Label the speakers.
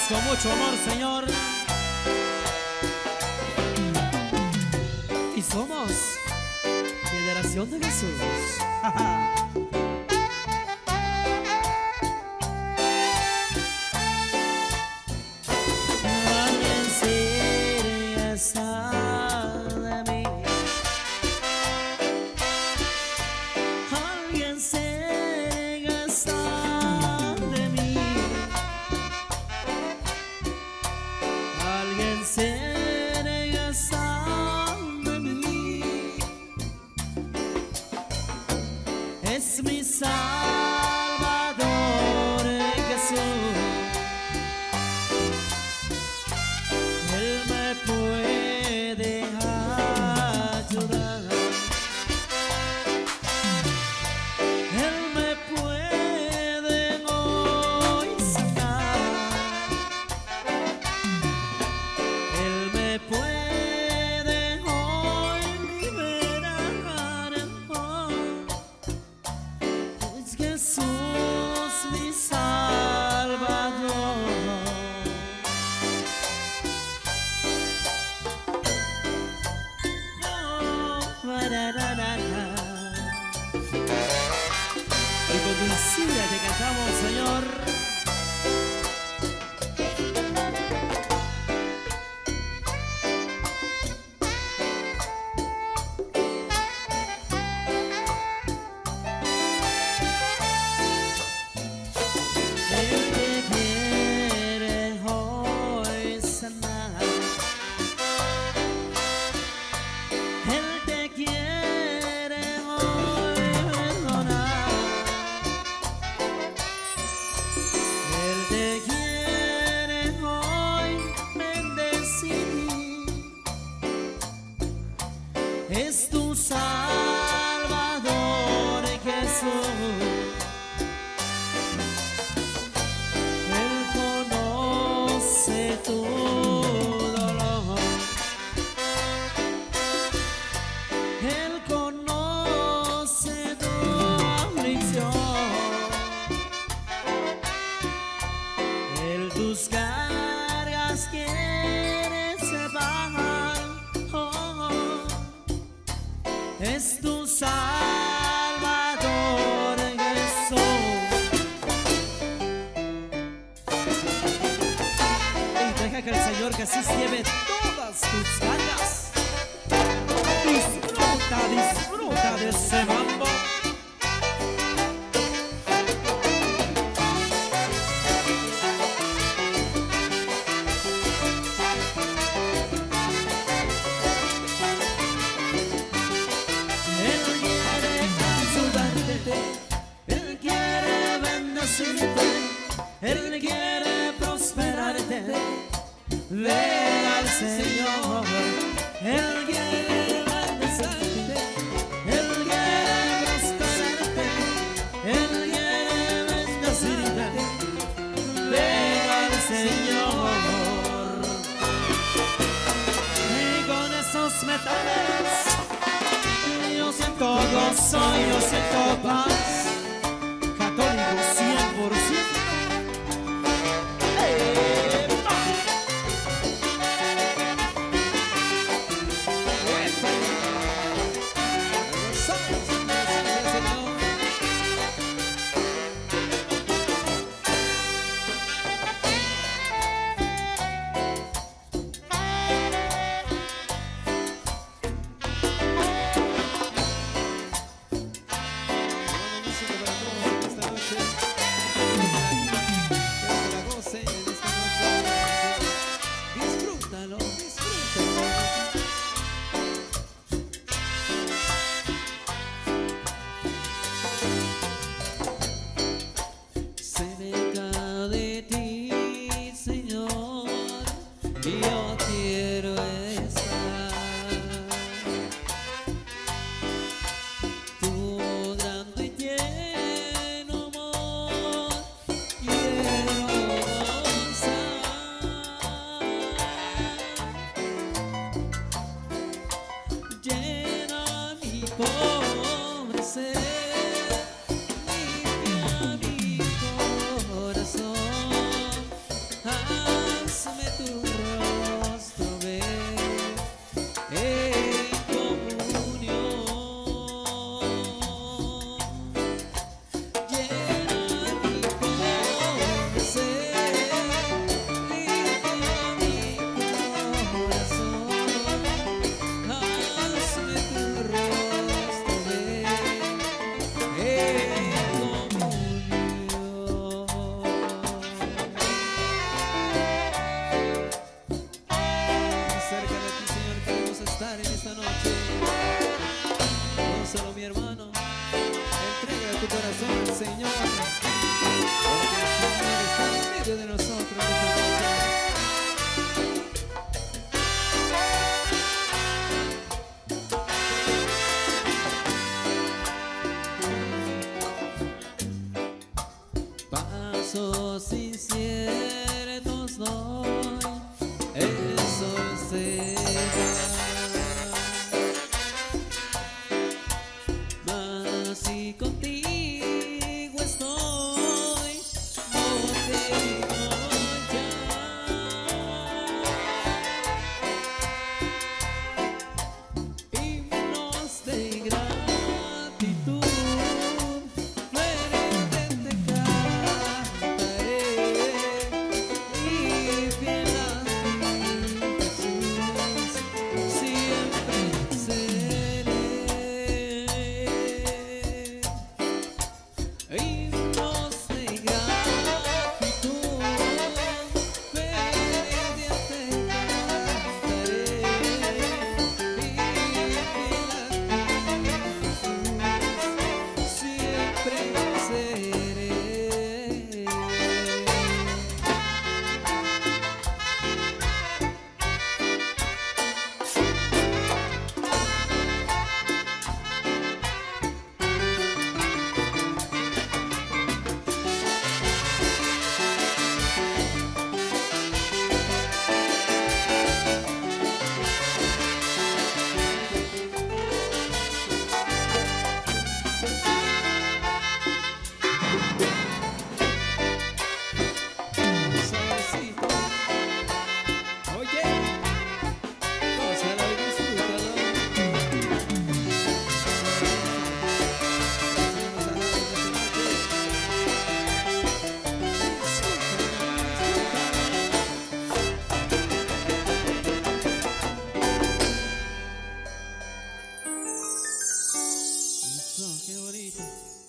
Speaker 1: con mucho amor, Señor. Y somos Generación de Jesús. Alguien cerca de mí, alguien cerca de mí, alguien cerca de mí, es mi Salvador Jesús. Él me puede ayudar, Él me puede hoy sanar, Él me puede hoy liberar, es Jesús mi Salvador. Y con dulzura te cantamos, Señor. Él te quiere hoy sanar, Él te quiere hoy perdonar, Él te quiere hoy bendecir, es tu Salvador Jesús. Él conoce tu dolor, Él conoce tu aflicción, Él tus cargas quiere llevar, oh, es tu Salvador Jesús. Y deja que el Señor Jesús lleve todas tus cargas. Disfruta, disfruta de ese mambo. Él quiere ayudarte, Él quiere bendecirte, Él quiere prosperarte. Ven al Señor, Él quiere bendecirte, Él quiere prosperarte, Él quiere bendecirte. Ven al Señor. Y con esos metales yo siento gozo, yo siento paz. Católico 100%.
Speaker 2: limpia mi corazón.
Speaker 1: hazme tu rostro ver en comunión. Llena mi ser, limpia mi corazón. Hazme tu rostro ver en comunión. Cerca de ti, Señor, queremos estar en esta noche. Gózalo, mi hermano. Entrega tu corazón al Señor, porque el Señor está en medio de nosotros en esta noche. Pasos inciertos doy, el sol se va, mas si contigo estoy, no temo ya. Himnos de gratitud nuevamente cantaré, y fiel a ti, Jesús, siempre seré. Himnos de gratitud nuevamente cantaré, y fiel a ti, Jesús, siempre seré. Suavecito, oye, gózalo y disfrútalo. Eso, qué bonito.